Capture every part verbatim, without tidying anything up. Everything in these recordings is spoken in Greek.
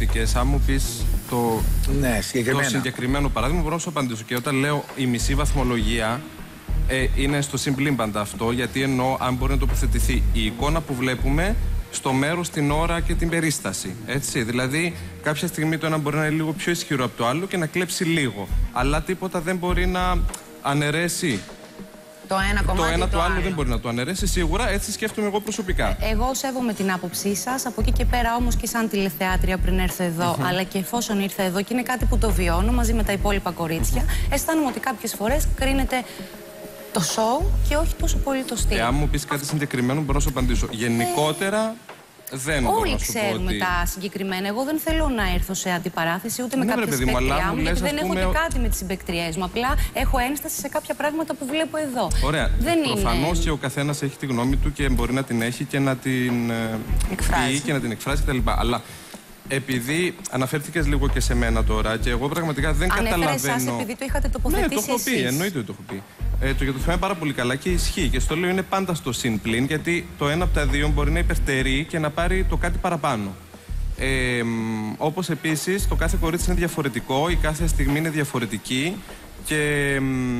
απαντήθηκες. Αν μου πεις το, ναι, το συγκεκριμένο παράδειγμα, μπορώ να σου απαντήσω. Και όταν λέω η μισή βαθμολογία, ε, είναι στο συμπλήμπαντα αυτό, γιατί εννοώ αν μπορεί να τοποθετηθεί η εικόνα που βλέπουμε στο μέρος, την ώρα και την περίσταση. Έτσι. Δηλαδή, κάποια στιγμή το ένα μπορεί να είναι λίγο πιο ισχυρό από το άλλο και να κλέψει λίγο. Αλλά τίποτα δεν μπορεί να αναιρέσει. Το ένα κομμάτι το ένα το, το άλλο, άλλο δεν μπορεί να το αναιρέσει, σίγουρα, έτσι σκέφτομαι εγώ προσωπικά. Εγώ σέβομαι την άποψή σας, από εκεί και πέρα όμως και σαν τηλεθεάτρια πριν έρθω εδώ, mm-hmm. αλλά και εφόσον ήρθα εδώ και είναι κάτι που το βιώνω μαζί με τα υπόλοιπα κορίτσια, mm-hmm. αισθάνομαι ότι κάποιες φορές κρίνεται το σοου και όχι τόσο πολύ το στυλ. Εάν μου πεις κάτι συγκεκριμένο, μπορώ να σου απαντήσω. Γενικότερα. Δεν Όλοι ξέρουμε ότι... τα συγκεκριμένα. Εγώ δεν θέλω να έρθω σε αντιπαράθεση ούτε με ναι, κάποια συμπαίκτριά μου, γιατί δεν πούμε... έχω και κάτι με τις συμπαίκτριές μου. Απλά έχω ένσταση σε κάποια πράγματα που βλέπω εδώ. Ωραία. Δεν προφανώς είναι... και ο καθένας έχει τη γνώμη του και μπορεί να την έχει και να την εκφράσει και να την εκφράσει κτλ. Αλλά επειδή αναφέρθηκες λίγο και σε μένα τώρα και εγώ πραγματικά δεν Ανέφερε καταλαβαίνω. Εσάς επειδή το είχατε τοποθετήσει. Ναι, το έχω πει, εννοείται ότι το έχω πει. Ε, το, για το θυμάμαι πάρα πολύ καλά και ισχύει. Και στο λέω είναι πάντα στο συν πλην, γιατί το ένα από τα δύο μπορεί να υπερτερεί και να πάρει το κάτι παραπάνω. Ε, όπως επίσης, το κάθε κορίτσι είναι διαφορετικό, η κάθε στιγμή είναι διαφορετική και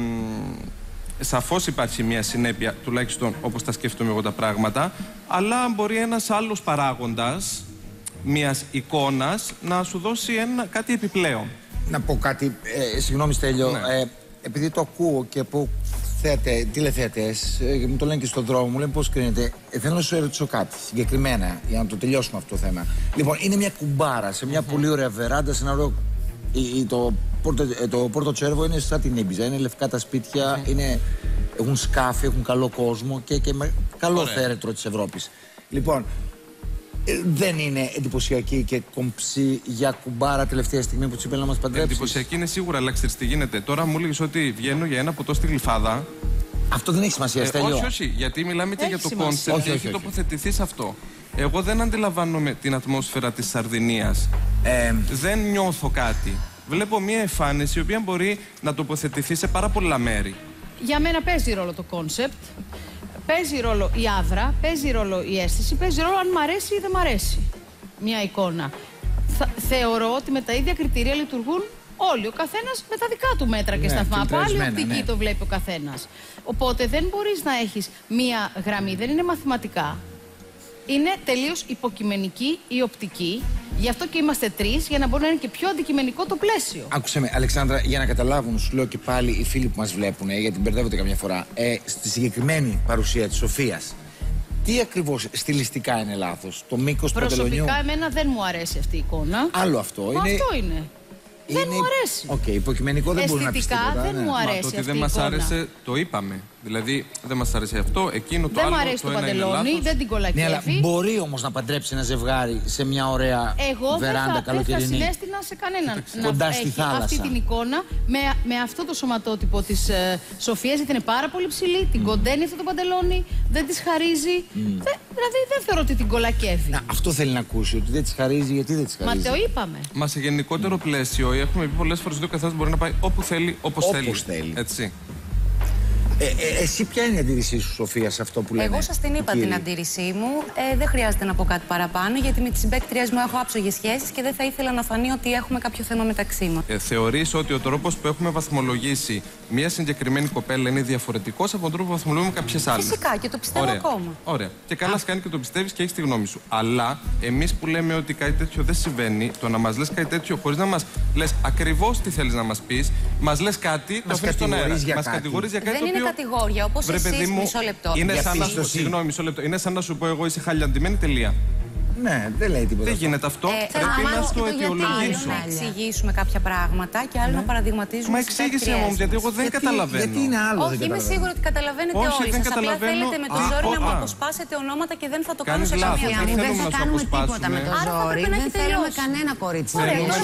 ε, σαφώς υπάρχει μια συνέπεια, τουλάχιστον όπως τα σκέφτομαι εγώ τα πράγματα, αλλά μπορεί ένας άλλος παράγοντας μιας εικόνας να σου δώσει ένα, κάτι επιπλέον. Να πω κάτι, ε, συγγνώμη Στέλιο, ναι. ε, επειδή το ακούω και από θέατε, τηλεθεατές, ε, μου το λένε και στον δρόμο, μου λένε πώς κρίνεται. Ε, θέλω να σου ερωτήσω κάτι συγκεκριμένα για να το τελειώσουμε αυτό το θέμα. Λοιπόν, είναι μια κουμπάρα σε μια mm-hmm. πολύ ωραία βεράντα, σε ένα ωραίο. Η, το, πόρτο, το Πόρτο Τσέρβο είναι σαν την Ήμπιζα, είναι λευκά τα σπίτια, mm-hmm. είναι, έχουν σκάφη, έχουν καλό κόσμο και, και με καλό ωραία. Θέρετρο της Ευρώπης. Λοιπόν, ε, δεν είναι εντυπωσιακή και κομψή για κουμπάρα τελευταία στιγμή που της είπε να μας παντρέψεις? Εντυπωσιακή είναι σίγουρα, αλλά ξέρεις τι γίνεται. Τώρα μου έλεγες ότι βγαίνω για ένα ποτό στη Γλυφάδα. Αυτό δεν έχει σημασία, Στέλιο. Ε, όχι, όχι, γιατί μιλάμε και έχει για το σημασία. κόνσεπτ και έχει τοποθετηθεί σε αυτό. Εγώ δεν αντιλαμβάνομαι την ατμόσφαιρα της Σαρδινίας. Ε... Δεν νιώθω κάτι. Βλέπω μια εμφάνιση η οποία μπορεί να τοποθετηθεί σε πάρα πολλά μέρη. Για μένα παίζει ρόλο το κόνσεπτ. Παίζει ρόλο η άβρα, παίζει ρόλο η αίσθηση, παίζει ρόλο αν μ' αρέσει ή δεν μ' αρέσει μια εικόνα. Θα, θεωρώ ότι με τα ίδια κριτήρια λειτουργούν όλοι. Ο καθένας με τα δικά του μέτρα και ναι, σταθμά. Από άλλη οπτική ναι. το βλέπει ο καθένας. Οπότε δεν μπορείς να έχεις μία γραμμή, δεν είναι μαθηματικά. Είναι τελείως υποκειμενική η οπτική. Γι' αυτό και είμαστε τρεις, για να μπορεί να είναι και πιο αντικειμενικό το πλαίσιο. Άκουσε με, Αλεξάνδρα, για να καταλάβουν, σου λέω και πάλι οι φίλοι που μας βλέπουν, ε, γιατί μπερδεύονται καμιά φορά, ε, στη συγκεκριμένη παρουσία της Σοφίας, τι ακριβώς στιλιστικά είναι λάθος? Το μήκος του παντελονιού? Προσωπικά, εμένα δεν μου αρέσει αυτή η εικόνα. Άλλο αυτό. Μα είναι... αυτό είναι. Είναι... Δεν μου αρέσει. Οκ, okay, υποκειμενικό δεν μπορεί να πει τίποτα. Αισθητικά δεν ναι. μου αρέσει. Μα το ότι αυτή δεν μας άρεσε, το είπαμε. Δηλαδή, δεν μας άρεσε αυτό, εκείνο το δεν άλλο. Δεν μου αρέσει το, το παντελόνι, δεν την κολακεύει. Ναι, αλλά μπορεί όμως να παντρέψει ένα ζευγάρι σε μια ωραία Εγώ βεράντα καλοκαιρινή. Εγώ δεν θα συνέστηνα σε κανέναν κοντά να στη έχει θάλασσα. Αυτή την εικόνα με, με αυτό το σωματότυπο της ε, Σοφίας, γιατί είναι πάρα πολύ ψηλή, την mm. κοντένει αυτό το παντελόνι, δεν της χαρίζει. Mm. Δε, δηλαδή δεν θεωρώ ότι την κολακεύει. Να, αυτό θέλει να ακούσει, ότι δεν της χαρίζει, γιατί δεν της χαρίζει. Μα το είπαμε. Μα σε γενικότερο mm. πλαίσιο, έχουμε πει πολλές φορές ότι ο καθένας μπορεί να πάει όπου θέλει, όπως θέλει. θέλει. Έτσι. Ε, ε, εσύ ποια είναι η αντίρρησή σου, Σοφία, σε αυτό που λένε? Εγώ σας την είπα την αντίρρησή μου. Ε, δεν χρειάζεται να πω κάτι παραπάνω, γιατί με τις συμπαίκτριές μου έχω άψογες σχέσεις και δεν θα ήθελα να φανεί ότι έχουμε κάποιο θέμα μεταξύ μας. Ε, θεωρείς ότι ο τρόπος που έχουμε βαθμολογήσει μια συγκεκριμένη κοπέλα είναι διαφορετικός από τον τρόπο που βαθμολογούμε κάποιες άλλες? Φυσικά, και το πιστεύω Ωραία. ακόμα. Ωραία. Και καλά κάνει και το πιστεύεις και έχεις τη γνώμη σου. Αλλά εμείς που λέμε ότι κάτι τέτοιο δεν συμβαίνει, το να μας λες κάτι τέτοιο χωρίς να μας λες ακριβώς τι θέλεις να μας πεις, μας λες κάτι, το αφήνεις στον αέρα. Μας κατηγορείς για κάτι. Δεν είναι κατηγόρια, όπως εσείς, μου, μισό λεπτό. Είναι σαν, να σου, συγγνώμη, μισό λεπτό. Είναι σαν να σου πω εγώ είσαι χαλιαντημένη, τελεία. Ναι, δεν λέει τίποτα. Δεν γίνεται αυτό. Ε, πρέπει να στο αιτιολογήσω. Να εξηγήσουμε κάποια πράγματα και άλλο ναι. να παραδειγματίζουμε. Μα εξήγησε μου, γιατί εγώ δεν γιατί, καταλαβαίνω. Γιατί είναι άλλο? Όχι, είμαι σίγουρη ότι καταλαβαίνετε όχι, όλοι. Σας απλά θέλετε με το α, ζόρι α, να μου α. αποσπάσετε ονόματα και δεν θα το Κάνεις κάνω σε καμία λάθος, περίπτωση. δεν δεν θα κάνουμε τίποτα με το ζόρι. Δεν θέλουμε κανένα κορίτσι.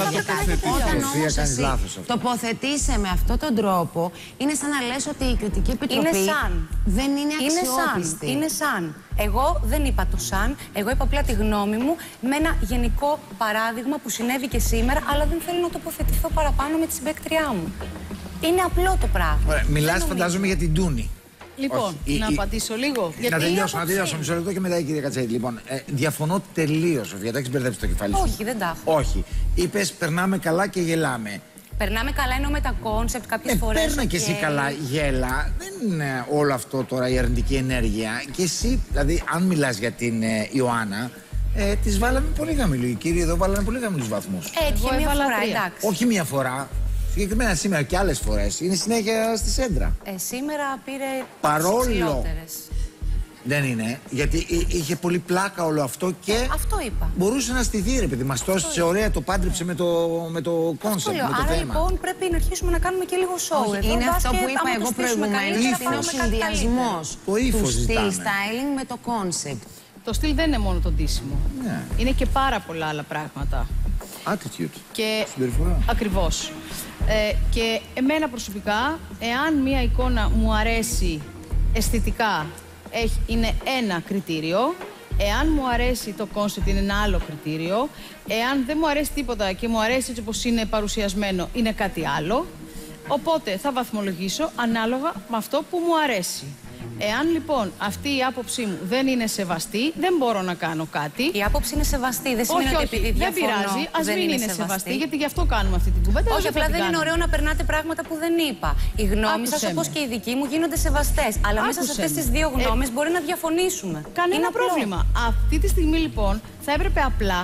Όταν όμως εσύ τοποθετείσαι με αυτόν τον τρόπο, είναι σαν να λες ότι η κριτική επιτροπή δεν είναι αξιόπιστη. Είναι σαν. Εγώ δεν είπα το σαν, εγώ είπα απλά τη γνώμη μου με ένα γενικό παράδειγμα που συνέβη και σήμερα, αλλά δεν θέλω να τοποθετηθώ παραπάνω με τη συμπαίκτριά μου. Είναι απλό το πράγμα. Ωραία, μιλάς φαντάζομαι για την Τούνη. Λοιπόν, όχι. να η, απαντήσω λίγο. Να τελειώσω, να τελειώσω μισό λεπτό και μετά η κυρία Κατσέλη. Λοιπόν, ε, διαφωνώ τελείως, Σοφία. Τα έχεις μπερδέψει το κεφάλι σου. Όχι, δεν τα έχω. Όχι. Είπες, περνάμε καλά και γελάμε. Περνάμε καλά εννοώ με τα κόνσεπτ κάποιες ε, φορές. Παίρνα και εσύ καλά, γέλα. Δεν είναι όλο αυτό τώρα η αρνητική ενέργεια. Και εσύ, δηλαδή, αν μιλάς για την ε, Ιωάννα, ε, τις βάλαμε πολύ χαμηλού. Οι κύριοι εδώ βάλανε πολύ χαμηλούς βαθμούς. Έτυχε μία φορά, εντάξει. Όχι μία φορά. Συγκεκριμένα σήμερα και άλλες φορές. Είναι συνέχεια στη σέντρα. Ε, σήμερα πήρε παρόλο. Δεν είναι, γιατί είχε πολύ πλάκα όλο αυτό και. Ε, αυτό είπα. Μπορούσε να στηθεί, ρε παιδί. Μας το έστησε ωραία, το πάντρεψε με το, με το κόνσεπτ. Με το Άρα θέμα. λοιπόν πρέπει να αρχίσουμε να κάνουμε και λίγο show. Εδώ, είναι αυτό που είπα εγώ προηγουμένως. Είναι ο συνδυασμός του στυλ styling με το κόνσεπτ. Το στυλ δεν είναι μόνο το ντύσιμο. Ναι. Είναι και πάρα πολλά άλλα πράγματα. Attitude. Και... συμπεριφορά. Ακριβώς. Ε, και εμένα προσωπικά, εάν μία εικόνα μου αρέσει αισθητικά, έχει, είναι ένα κριτήριο. Εάν μου αρέσει το κόνσεπτ, είναι ένα άλλο κριτήριο. Εάν δεν μου αρέσει τίποτα και μου αρέσει έτσι όπως είναι παρουσιασμένο, είναι κάτι άλλο. Οπότε θα βαθμολογήσω ανάλογα με αυτό που μου αρέσει. Εάν λοιπόν αυτή η άποψή μου δεν είναι σεβαστή, δεν μπορώ να κάνω κάτι. Η άποψη είναι σεβαστή. Δεν σημαίνει όχι, ότι όχι, επειδή δεν πειράζει. Ας μην είναι σεβαστή. σεβαστή, γιατί γι' αυτό κάνουμε αυτή την κουβέντα. Όχι, απλά δεν είναι ωραίο να περνάτε πράγματα που δεν είπα. Οι γνώμοι σας, όπως και οι δικοί μου, γίνονται σεβαστές. Αλλά Άκουσε μέσα σε αυτές με. τις δύο γνώμες ε, μπορεί να διαφωνήσουμε. Κανένα είναι πρόβλημα. Αυτή τη στιγμή λοιπόν θα έπρεπε απλά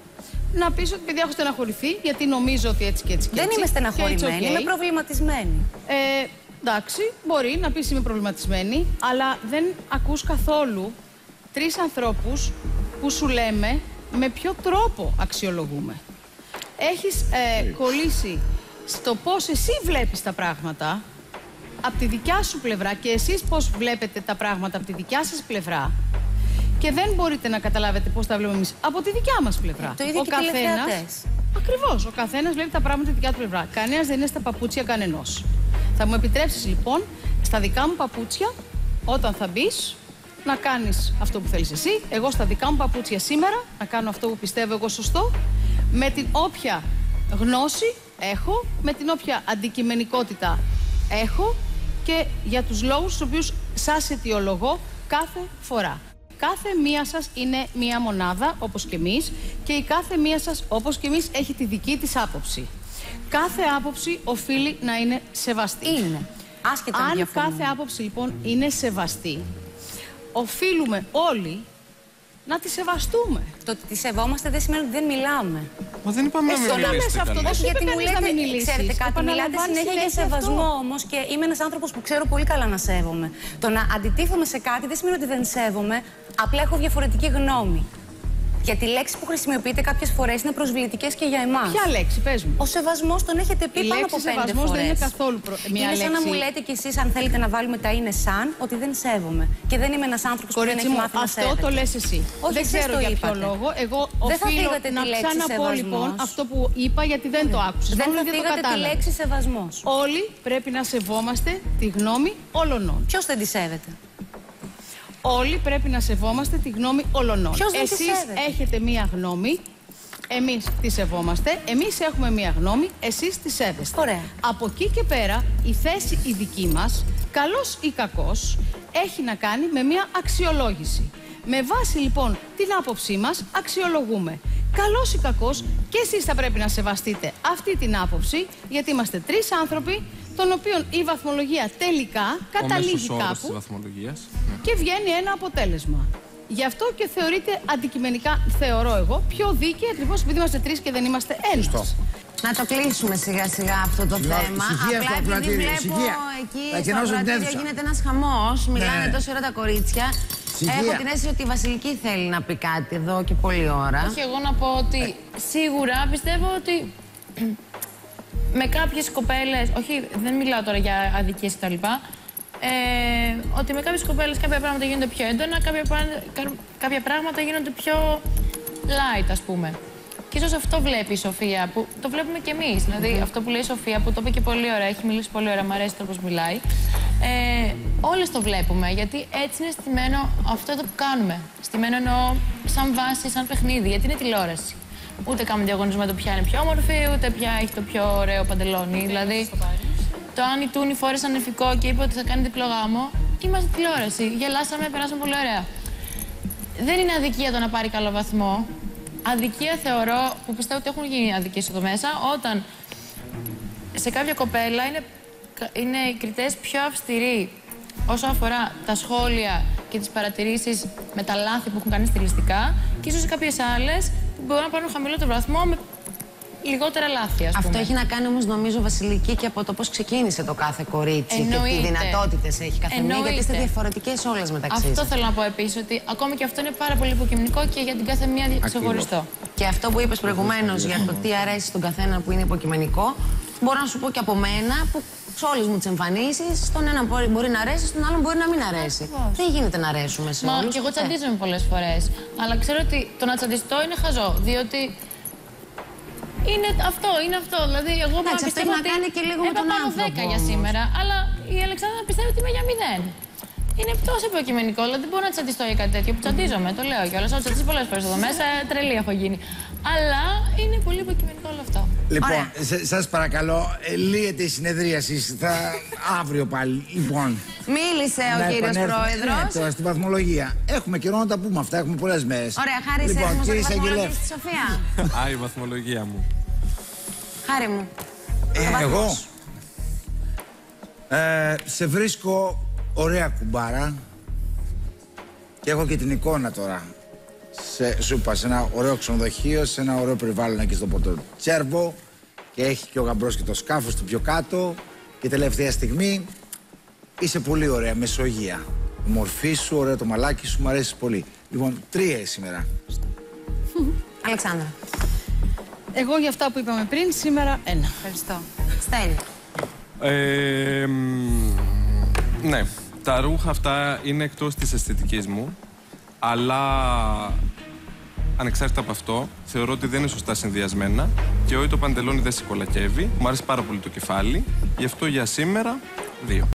να πεις ότι παιδιά έχω στεναχωρηθεί, γιατί νομίζω ότι έτσι και έτσι και δεν έτσι. είμαι στεναχωρημένη, okay. είμαι προβληματισμένη. Ε, εντάξει, μπορεί να πεις είμαι προβληματισμένη, αλλά δεν ακούς καθόλου τρεις ανθρώπους που σου λέμε με ποιο τρόπο αξιολογούμε. Έχεις ε, κολλήσει στο πώς εσύ βλέπεις τα πράγματα από τη δικιά σου πλευρά και εσείς πώς βλέπετε τα πράγματα από τη δικιά σας πλευρά. Και δεν μπορείτε να καταλάβετε πώς τα βλέπουμε εμείς από τη δικιά μας πλευρά. Το ίδιο ο και καθένας, ακριβώς, ο καθένας βλέπει τα πράγματα από τη δικιά του πλευρά. Κανένας δεν είναι στα παπούτσια κανενός. Θα μου επιτρέψεις λοιπόν στα δικά μου παπούτσια, όταν θα μπεις, να κάνεις αυτό που θέλεις εσύ. Εγώ στα δικά μου παπούτσια σήμερα να κάνω αυτό που πιστεύω εγώ σωστό, με την όποια γνώση έχω, με την όποια αντικειμενικότητα έχω και για τους λόγους στους οποίους σας αιτιολογώ κάθε φορά. Κάθε μία σας είναι μία μονάδα, όπως και εμείς, και η κάθε μία σας, όπως και εμείς, έχει τη δική της άποψη. Κάθε άποψη οφείλει να είναι σεβαστή. Είναι. Άσχετα αν διαφωνούμε. κάθε άποψη, λοιπόν, είναι σεβαστή, οφείλουμε όλοι να τη σεβαστούμε. Το ότι τη σεβόμαστε δεν σημαίνει ότι δεν μιλάμε. Μα δεν είπαμε να μην μιλήσετε αυτό, δεν σου είπε κανείς να μην μιλήσεις. Ξέρετε κάτι, μιλάτε συνέχεια για σεβασμό όμως και είμαι ένας άνθρωπος που ξέρω πολύ καλά να σέβομαι. Το να αντιτίθομαι σε κάτι δεν σημαίνει ότι δεν σέβομαι, απλά έχω διαφορετική γνώμη. Γιατί οι λέξεις που χρησιμοποιείτε κάποιες φορές είναι προσβλητικές και για εμάς. Ποια λέξη, πες μου. Ο σεβασμός τον έχετε πει η πάνω από πέντε φορές. σεβασμός δεν είναι καθόλου προ... μια είναι λέξη. σαν να μου λέτε κι εσείς, αν θέλετε να βάλουμε τα είναι σαν, ότι δεν σέβομαι. Και δεν είμαι ένας άνθρωπος που δεν έχει μάθει να σέβεται. Αυτό το λες εσύ. Όχι, δεν ξέρω για ποιο λόγο. Εγώ οφείλω να ξαναπώ λοιπόν αυτό που είπα, γιατί δεν το άκουσες. Δεν θα φύγατε τη λέξη σεβασμός. Όλοι πρέπει να σεβόμαστε τη γνώμη όλων. Ποιος δεν τη σέβεται? Όλοι πρέπει να σεβόμαστε τη γνώμη όλων. Εσείς έχετε μία γνώμη, εμείς τη σεβόμαστε, εμείς έχουμε μία γνώμη, εσείς τη σέβεστε. Ωραία. Από εκεί και πέρα, η θέση η δική μας, καλός ή κακός, έχει να κάνει με μία αξιολόγηση. Με βάση λοιπόν την άποψή μας, αξιολογούμε. Καλός ή κακός, και εσείς θα πρέπει να σεβαστείτε αυτή την άποψη, γιατί είμαστε τρεις άνθρωποι, των οποίων η βαθμολογία τελικά καταλήγει κάπου και βγαίνει ένα αποτέλεσμα. Γι' αυτό και θεωρείται αντικειμενικά, θεωρώ εγώ, πιο δίκαιη, ακριβώς επειδή είμαστε τρεις και δεν είμαστε ένας. Να το κλείσουμε σιγά σιγά αυτό το θέμα. Απλά επειδή βλέπω εκεί στο ακροατήριο γίνεται ένας χαμός, μιλάνε τόση ώρα τα κορίτσια. Έχω την αίσθηση ότι η Βασιλική θέλει να πει κάτι εδώ και πολλή ώρα. Όχι, εγώ να πω ότι σίγουρα πιστεύω ότι με κάποιες κοπέλες, όχι δεν μιλάω τώρα για αδικίες κτλ. Ε, ότι με κάποιες κοπέλες κάποια πράγματα γίνονται πιο έντονα, κάποια, κάποια πράγματα γίνονται πιο light, ας πούμε. Και ίσως αυτό βλέπει η Σοφία, που το βλέπουμε κι εμείς. Δηλαδή, mm-hmm. αυτό που λέει η Σοφία, που το είπε και πολύ ωραία, έχει μιλήσει πολύ ωραία, μου αρέσει το πώς μιλάει. Ε, όλες το βλέπουμε, γιατί έτσι είναι στημένο αυτό το που κάνουμε. Στημένο εννοώ σαν βάση, σαν παιχνίδι, γιατί είναι τηλεόραση. Ούτε κάνουμε διαγωνισμό το ποια είναι πιο όμορφη, ούτε ποια έχει το πιο ωραίο παντελόνι. Δηλαδή, το αν η Τούνη φόρεσε ανεφικό και είπε ότι θα κάνει διπλό γάμο, είμαστε τηλεόραση. Γελάσαμε, περάσαμε πολύ ωραία. Δεν είναι αδικία το να πάρει καλό βαθμό. Αδικία θεωρώ, που πιστεύω ότι έχουν γίνει αδικίες εδώ μέσα, όταν σε κάποια κοπέλα είναι, είναι οι κριτές πιο αυστηροί όσο αφορά τα σχόλια και τις παρατηρήσεις με τα λάθη που έχουν κάνει στιλιστικά, και ίσως σε κάποιες άλλες που μπορούν να πάρουν χαμηλότερο βαθμό με λιγότερα λάθη, ας πούμε. Αυτό έχει να κάνει όμως, νομίζω, Βασιλική, και από το πώς ξεκίνησε το κάθε κορίτσι. Εννοείται. Και τι δυνατότητες έχει καθεμία, γιατί είστε διαφορετικές όλες μεταξύ σας. Αυτό θέλω να πω επίσης, ότι ακόμη και αυτό είναι πάρα πολύ υποκειμενικό και για την κάθε μία ξεχωριστό. Και αυτό που είπες προηγουμένως για το τι αρέσει στον καθένα που είναι υποκειμενικό, μπορώ να σου πω και από μένα, που σε όλες μου τις εμφανίσεις, στον έναν μπορεί να αρέσει, στον άλλον μπορεί να μην αρέσει. Ακριβώς. Δεν γίνεται να αρέσουμε σε όλους. Μα και εγώ τσαντίζομαι ε. πολλές φορές. Αλλά ξέρω ότι το να τσαντιστώ είναι χαζό, διότι είναι αυτό, είναι αυτό. Δηλαδή, εγώ μπορώ να πιστεύω ότι κάνει και λίγο με τον άνθρωπο δέκα για σήμερα, αλλά η Αλεξάνδρα πιστεύει ότι είμαι για μηδέν. Είναι τόσο υποκειμενικό, δηλαδή δεν μπορώ να τσαντιστώ για κάτι τέτοιο που τσαντίζομαι, το λέω κιόλας. Έχω τσαντίσει πολλές φορές εδώ μέσα, τρελή έχω γίνει. Αλλά είναι πολύ υποκειμενικό όλο αυτό. Λοιπόν, σας παρακαλώ, ε, λύεται η συνεδρίαση. Θα αύριο πάλι. Λοιπόν. Μίλησε ο κύριος Πρόεδρος. Ναι, τώρα στην βαθμολογία. Έχουμε καιρό να τα πούμε αυτά, έχουμε πολλές μέρες. Ωραία, Χάρη, λοιπόν, έχουμε τη βαθμολογία στη Σοφία. Α, η βαθμολογία μου. Χάρη μου. Ε, εγώ ε, σε βρίσκω ωραία κουμπάρα και έχω και την εικόνα τώρα. Σε, σου είπα, σε ένα ωραίο ξενοδοχείο, σε ένα ωραίο περιβάλλον εκεί στο Πόρτο Τσέρβο, και έχει και ο γαμπρός και το σκάφος του πιο κάτω, και τελευταία στιγμή είσαι πολύ ωραία, μεσογεία. Η μορφή σου, ωραίο το μαλάκι σου, μου αρέσει πολύ. Λοιπόν, τρία σήμερα. Αλεξάνδρα. Εγώ για αυτά που είπαμε πριν, σήμερα ένα. Ευχαριστώ. Στέλιο. Ε, ναι, τα ρούχα αυτά είναι εκτός της αισθητικής μου, αλλά ανεξάρτητα από αυτό, θεωρώ ότι δεν είναι σωστά συνδυασμένα, και όχι το παντελόνι δεν σηκολακεύει. Μου άρεσε πάρα πολύ το κεφάλι, γι' αυτό για σήμερα δύο.